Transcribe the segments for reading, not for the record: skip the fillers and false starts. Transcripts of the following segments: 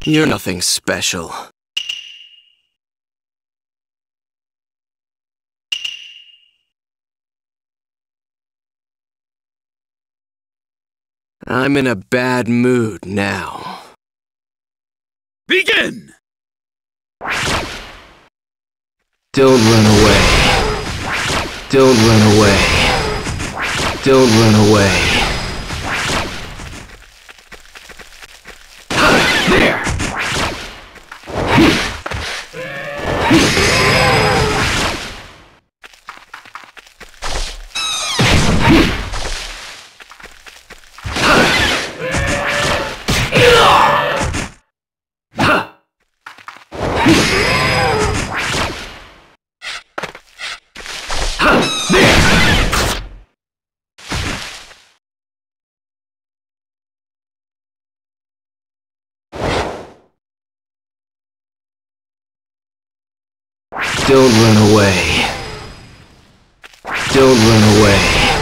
You're nothing special. I'm in a bad mood now. Begin! Don't run away. Don't run away. Don't run away. There! Don't run away. Don't run away.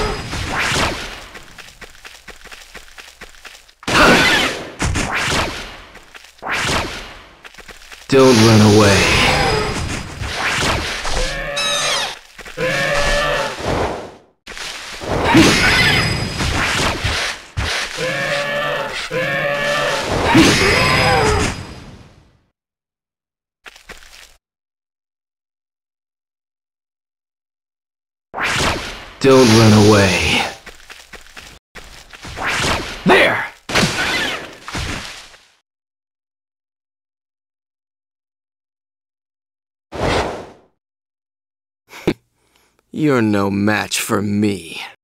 Don't run away. Don't run away. There! You're no match for me.